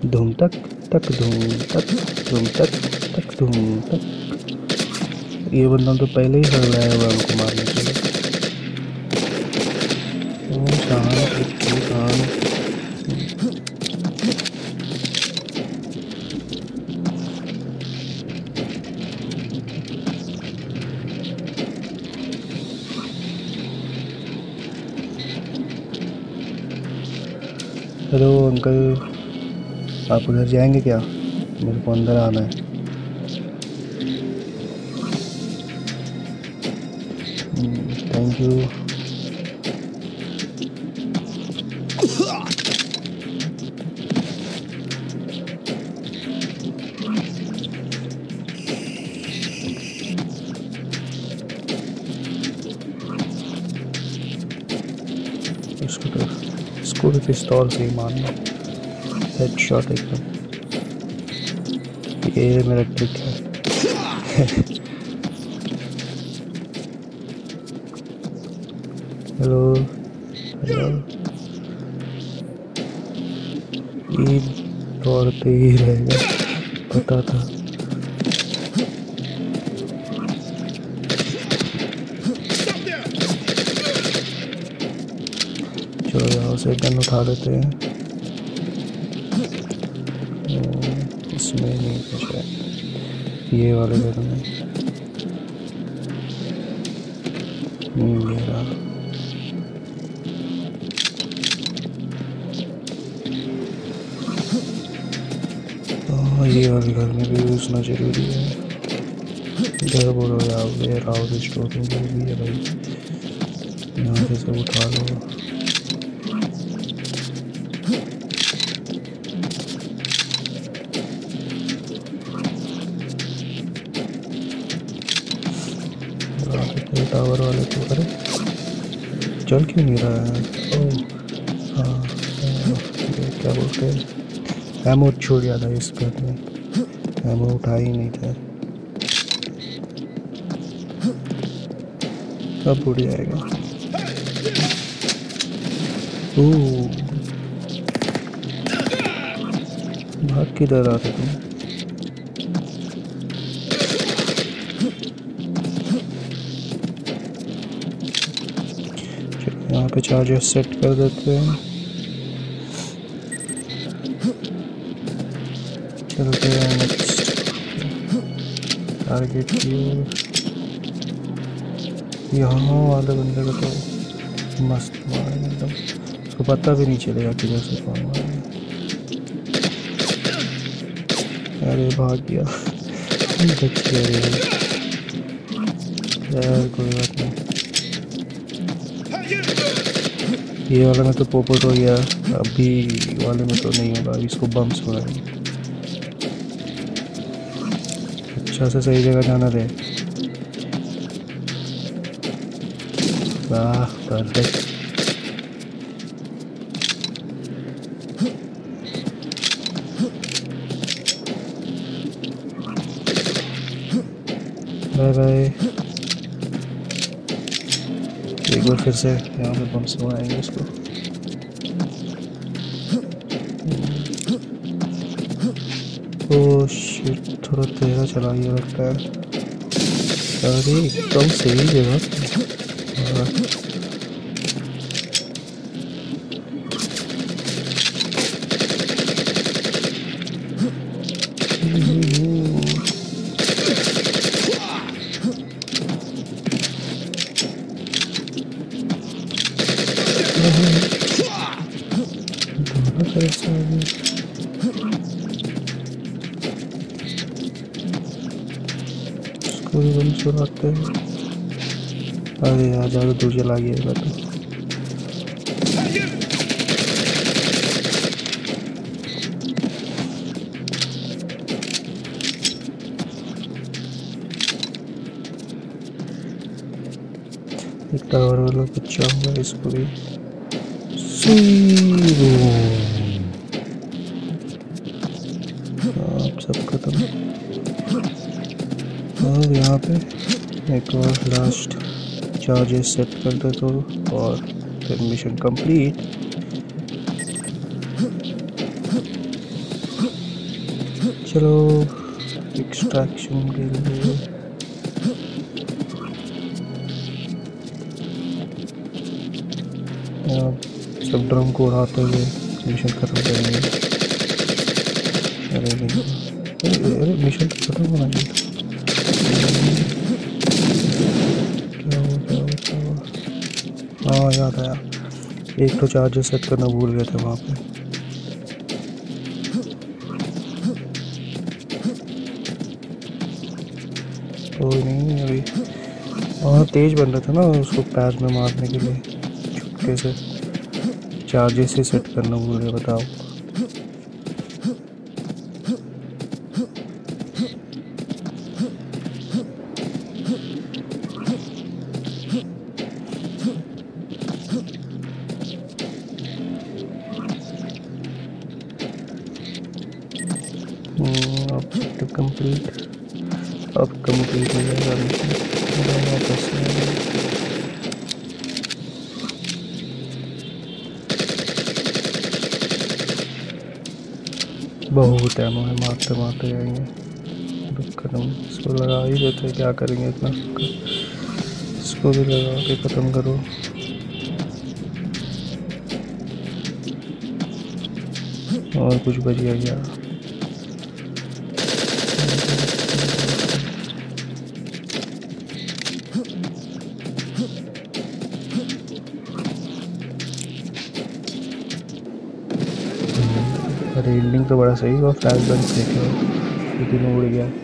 धूम तक तक धूम तक धूम तक तक धूम तक। ये बंदा तो पहले ही हड़ रहा है हमको मारने के लिए। हेलो अंकल, आप उधर जाएंगे क्या? मेरे को अंदर आना है। Thank you. इसको भी पिस्तौल से ही मारना, हेडशॉट एकदम। ये मेरा ट्रिक है। हेलो हेलो, ये दौड़ते ही रहेगा, पता था। चलो यहाँ से गन उठा लेते हैं। इसमें नहीं कुछ है, ये वाले गन में मेरा। ये वाले घर में भी घुसना जरूरी है। इधर बोलो यार, हाउस स्टोर में जो भी है भाई, यहाँ से सब उठा लो। टावर वाले को करे, चल क्यों नहीं रहा है? ओह हाँ, क्या बोलते हैं, एमो छोड़ दिया था इस घर में, एमो उठा ही नहीं था। कब उड़ जाएगा? ओह, भाग किधर आ रहे तुम? यहाँ पे चार्जर सेट कर देते हैं। चलते हैं नेक्स्ट टारगेट की ओर। यहाँ वाले बंदे का तो मस्त मारा एकदम, उसको पता भी नहीं चलेगा किधर से कौन मारा। अरे भाग गया, बच गया यार, कोई बात नहीं। ये वाले में तो पोपट हो गया, अभी वाले में तो नहीं होगा, इसको बम्स हो रहा है। अच्छा से सही जगह जाना दे। वाह परफेक्ट। Bye bye. एक बार फिर से यहाँ पे बम्स लगाएंगे इसको। ओह शिट, थोड़ा तेज़ चला ये लगता है। अरे एकदम सही जगह। सुनाते हैं। अरे यार ज़्यादा दूर चला गया तो। एक टावर वाला बच्चा हुआ, इसको भी आप सब खत्म। और यहाँ पे एक और लास्ट चार्जेस सेट कर दे तो, और फिर मिशन कंप्लीट। चलो एक्सट्रैक्शन के लिए सब ड्रम को उड़ाते हुए मिशन खत्म करेंगे। अरे नहीं, अरे मिशन खत्म होना चाहिए। क्या हुआ? हाँ याद आया, एक तो चार्जर सेट करना भूल गए थे वहाँ पे। कोई नहीं अभी। और तेज बन रहा था ना उसको पैर में मारने के लिए, चुपके से चार्जर से सेट करना भूल गए, बताओ। Objective complete. अब कंप्लीट हो जाएगा मिशन। वापस बहुत टाइम है, मारते मारते जाएंगे। खत्म, इसको लगा ही देते, क्या करेंगे इतना। इसको भी लगा के ख़त्म करो। और कुछ बच गया क्या? अरे एंडिंग तो बड़ा सही हुआ, फ्लैश बैक देखे लेकिन उड़ गया।